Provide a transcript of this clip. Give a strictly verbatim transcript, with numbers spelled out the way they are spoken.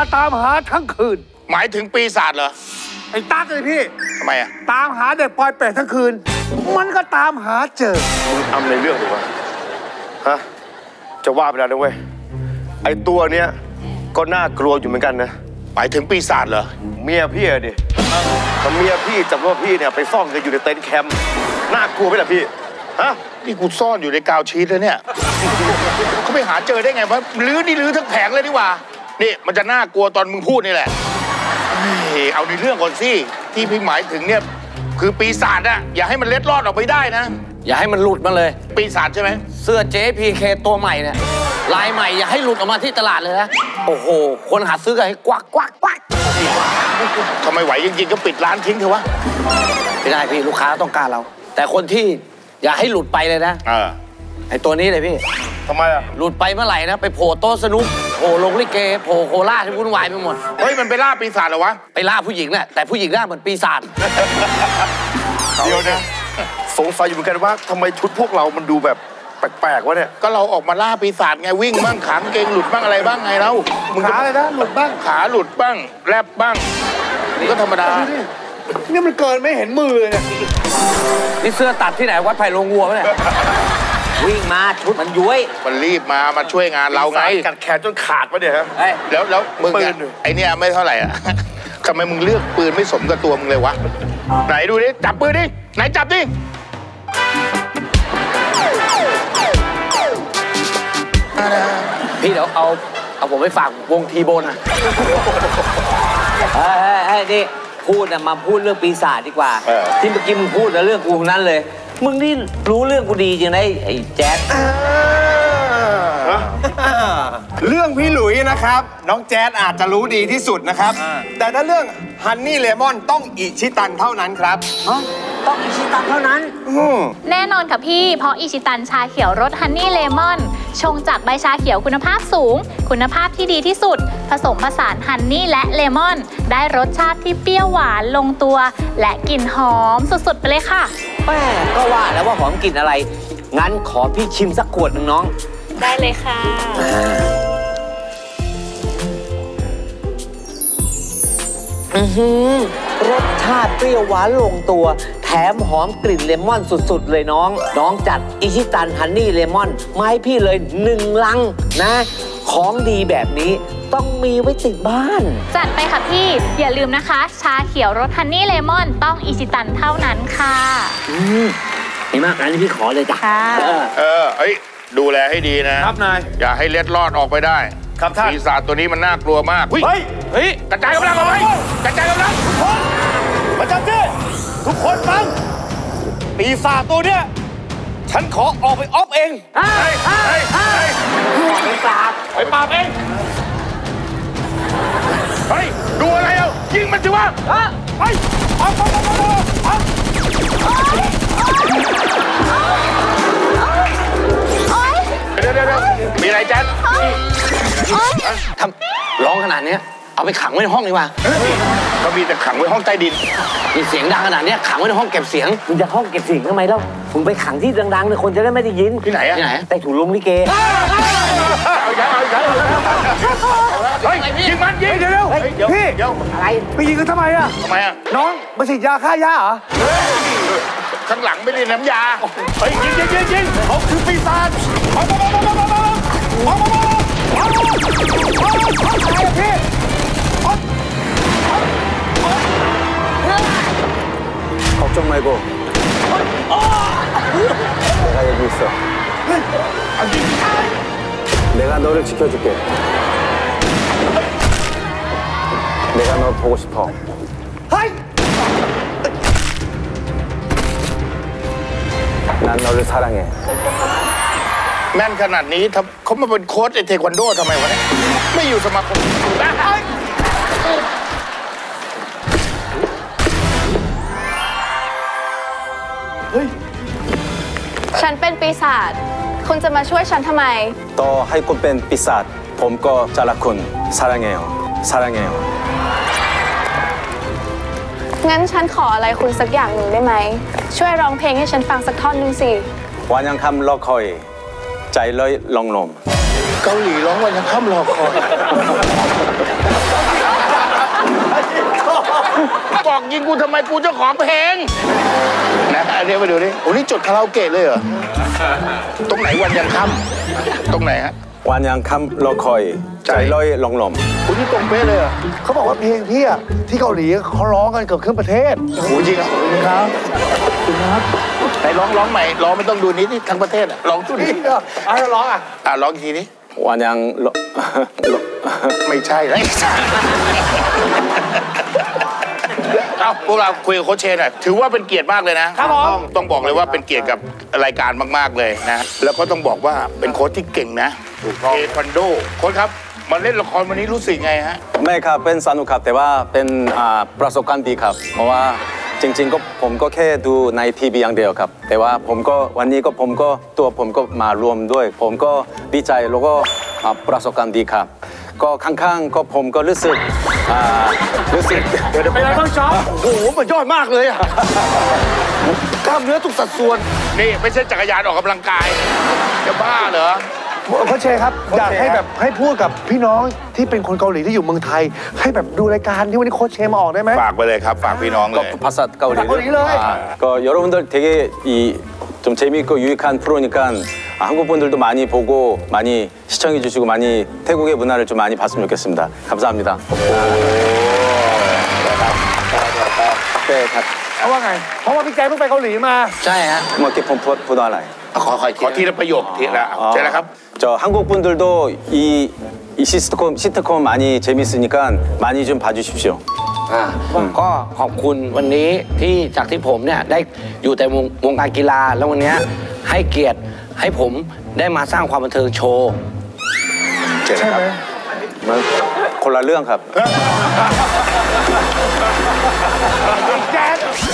ตามหาทั้งคืนหมายถึงปีศาจเหรอไอ้ตั๊กเลยพี่ทำไมอะตามหาเด็กปอยเป็ดทั้งคืนมันก็ตามหาเจอมึงทำในเรื่องหรือวะฮะจะว่าไปแล้วนะเว้ยไอ้ตัวเนี้ยก็น่ากลัวอยู่เหมือนกันนะหมายถึงปีศาจเหรอเมียพี่อะดิถ้าเมียพี่จับว่าพี่เนี่ยไปซ่อนกันอยู่ในเต็นท์แคมป์น่ากลัวไหมล่ะพี่ฮะนี่กูซ่อนอยู่ในกาวชีทแล้วเนี่ยเขาไปหาเจอได้ไงวะลื้อนี่ลื้อทั้งแผงเลยดีกว่านี่มันจะน่ากลัวตอนมึงพูดนี่แหละเอาในเรื่องก่อนสิที่พี่หมายถึงเนี่ยคือปีศาจอะอย่าให้มันเล็ดลอดออกไปได้นะอย่าให้มันหลุดมาเลยปีศาจใช่ไหมเสื้อ เจ พี เค ตัวใหม่เนี่ยลายใหม่อย่าให้หลุดออกมาที่ตลาดเลยนะโอ้โหคนหาซื้อกันให้กวักกวักกวักทำไมไหวจริงๆก็ปิดร้านทิ้งเถอะวะไม่ได้พี่ลูกค้าต้องการเราแต่คนที่อย่าให้หลุดไปเลยนะไอตัวนี้เลยพี่ทำไมอ่ะหลุดไปเมื่อไหร่นะไปโผล่โต๊ะสนุกโผล่ลงลิเกโผล่โคราชที่วุ่นวายไปหมดเฮ้ยมันไปล่าปีศาจเหรอวะไปล่าผู้หญิงน่ะแต่ผู้หญิงหน้าเหมือนปีศาจเดี๋ยวนะสงสัยอยู่เหมือนกันว่าทำไมชุดพวกเรามันดูแบบแปลกๆวะเนี่ยก็เราออกมาล่าปีศาจไงวิ่งบ้างขังเกงหลุดบ้างอะไรบ้างไงเราขาอะไรนะหลุดบ้างขาหลุดบ้างแลบบ้างนี่ก็ธรรมดานี่มันเกินไม่เห็นมือเลยเนี่ยนี่เสื้อตัดที่ไหนวัดไผ่ลงวัวเนี่ยวิ่งมาชุดมันย้วยมันรีบมามาช่วยงานเราไงกัดแขนจนขาดวะเนี่ยฮะแล้วแล้วมึงไอเนี่ยไม่เท่าไหร่อ่ะทำไมมึงเลือกปืนไม่สมกับตัวมึงเลยวะไหนดูดิจับปืนดิไหนจับดิพี่เดี๋ยวเอาเอาผมไปฝากวงทีโบนอ่ะเฮ้ยเฮ้ยนี่พูดนะมาพูดเรื่องปีศาจดีกว่าที่เมื่อกี้มึงพูดนะเรื่องกูนั้นเลยมึงนี่รู้เรื่องกูดีจริงนะไอ้แจ๊ดเรื่องพี่หลุยนะครับน้องแจ๊ดอาจจะรู้ดีที่สุดนะครับแต่ถ้าเรื่องฮันนี่เลมอนต้องอิชิตันเท่านั้นครับต้องอิชิตันเท่านั้นแน่นอนค่ะพี่เพราะอิชิตันชาเขียวรสฮันนี่เลมอนชงจากใบชาเขียวคุณภาพสูงคุณภาพที่ดีที่สุดผสมผสานฮันนี่และเลมอนได้รสชาติที่เปรี้ยวหวานลงตัวและกลิ่นหอมสุดๆไปเลยค่ะแม่ก็ว่าแล้วว่าหอมกลิ่นอะไรงั้นขอพี่ชิมสักขวดหนึ่งน้องได้เลยค่ะอือหือรสชาติเปรี้ยวหวานลงตัวแถมหอมกลิ่นเลมอนสุดๆเลยน้องน้องจัดอิชิตันฮันนี่เลมอนมาให้พี่เลยหนึ่งลังนะของดีแบบนี้ต้องมีไว้ติดบ้านจัดไปค่ะพี่อย่าลืมนะคะชาเขียวรสฮันนี่เลมอนต้องอิชิตันเท่านั้นค่ะอืมดีมากงั้นพี่ขอเลยจ้ะเออเออเอ้ยดูแลให้ดีนะครับนายอย่าให้เล็ดลอดออกไปได้ครับท่านปีศาจตัวนี้มันน่ากลัวมากเฮ้ยเฮ้ยกระจายกำลังเอาไว้กระจายกำลังมาจับดิทุกคนฟังปีศาจตัวเนี้ยฉันขอออกไปออฟเองเฮ้ยเฮ้ยเฮ้ยไปปราบไปปราบเองเฮ้ยดูอะไรเอายิงมันสิวะไปออกออกออกออกออกเดี๋ยวเดี๋ยวมีอะไรแจ๊ดทำร้องขนาดนี้เอาไปขังไว้ในห้องดีกว่าเขามีแต่ขังไว้ห้องใต้ดินมีเสียงดังขนาดนี้ขังไว้ในห้องเก็บเสียงมึงจะห้องเก็บเสียงทำไมเล่ามึงไปขังที่ดังๆเลยคนจะได้ไม่ได้ยินที่ไหนอะที่ไหนใต้ถุนลงลิเกเอาอย่าเอาอย่าเฮ้ยยิงมันยิงเร็วๆพี่อะไรไปยิงกันทำไมอะทำไมอะน้องมาฉีดยาฆ่าหญ้าเหรอข้างหลังไม่ได้น้ำยาเฮ้ยยิงยิงยิงยิงเขาคือปีศาจเอาเอาเอาเอาเอาเอาเอาพี่ 걱정말고 내가 여기 있어 내가 너를 지켜줄게 내가 너 보고 싶어 난 너를 사랑해 แม่นขนาดนี้เขามาเป็นโค้ชไอเทควันโดทำไมวะเนี่ยไม่อยู่สมาคมฉันเป็นปีศาจคุณจะมาช่วยฉันทำไมต่อให้คุณเป็นปีศาจผมก็จะรักคุณ사랑해요 사랑해요 งั้นฉันขออะไรคุณสักอย่างหนึ่งได้ไหมช่วยร้องเพลงให้ฉันฟังสักท่อนหนึ่งสิวันยังคำรอคอยใจลอยลองลมเกาหลีร้องวันยังค่ำรอคอยยิงกูทำไมกูเจ้าของเพลงนะอันนี้มาดูดิโอ้นี่จดคาราโอเกะเลยเหรอตรงไหนวันยังค่ำตรงไหนฮะวันยังคำรอคอยใจลอยลงลมคุณนี่ตรงเป๊ะเลยเหรอเขาบอกว่าเพลงพี่อะที่เกาหลีเขาร้องกันเกือบครึ่งประเทศโอ้จริงเหรอครับครับไหนร้องร้องใหม่ร้องไม่ต้องดูนี้นี่ทั้งประเทศอะร้องทุกทีอ่ะร้องอ่ะอ่ะร้องอีกทีนี้วันยังรอไม่ใช่แล้วเอาพวกเราคุยกับโค้ชเชนหน่อยถือว่าเป็นเกียรติมากเลยนะครับผมต้องบอกเลยว่าเป็นเกียรติกับรายการมากๆเลยนะแล้วก็ต้องบอกว่าเป็นโค้ชที่เก่งนะเทควันโดโค้ชครับมาเล่นละครวันนี้รู้สึกไงฮะไม่ครับเป็นสนุกครับแต่ว่าเป็นอ่าประสบการณ์ดีครับ เพราะว่าจริงๆก็ผมก็แค่ดูในทีวีอย่างเดียวครับ แต่ว่าผมก็วันนี้ก็ผมก็ตัวผมก็มารวมด้วย ผมก็ดีใจแล้วก็อ่าประสบการณ์ดีครับ ก็ข้างๆก็ผมก็รู้สึกอ่ารู้สึกเป็นไรบ้างจ๊อบโอ้โหมันยอดมากเลยอ่ะกล้ามเนื้อทุกสัดส่วนนี่ไม่ใช่จักรยานออกกำลังกายจะบ้าเหรอโค้ชเชครับ อยากให้แบบให้พูดกับพี่น้องที่เป็นคนเกาหลีที่อยู่เมืองไทย ให้แบบดูรายการที่วันนี้โค้ชเชมาออกได้ไหมฝากไปเลยครับฝากพี่น้องเลก็ยภาษาเกาหลีภาษาเกาหลีเลยอ่าก็여러분들 되게 이 좀 재미있고 유익한 프로니까 아, 한국 분들도 많이 보고 많이 시청해 주시고 많이 태국의 문화를 좀 많이 봤으면 좋겠습니다. 감사합니다. 네, เพราะว่าไง เพราะว่าพี่แจ๊คเพิ่งไปเกาหลีมาใช่ฮะ 뭐 이렇게 본 보도 하나요? ขอขอขอทีละประโยคทีละใช่แล้วครับ 저 한국 분들도 이, 이 시트콤 시트콤 많이 재밌으니까 많이 좀 봐주십시오. อ่าก็ขอบคุณวันนี้ที่จากที่ผมเนี่ยได้อยู่แต่วงวงการกีฬาแล้ววันนี้ให้เกียรติให้ผมได้มาสร้างความบันเทิงโชว์ใช่ไหม 뭐, 콜라 르앙 갑. แจ๊ค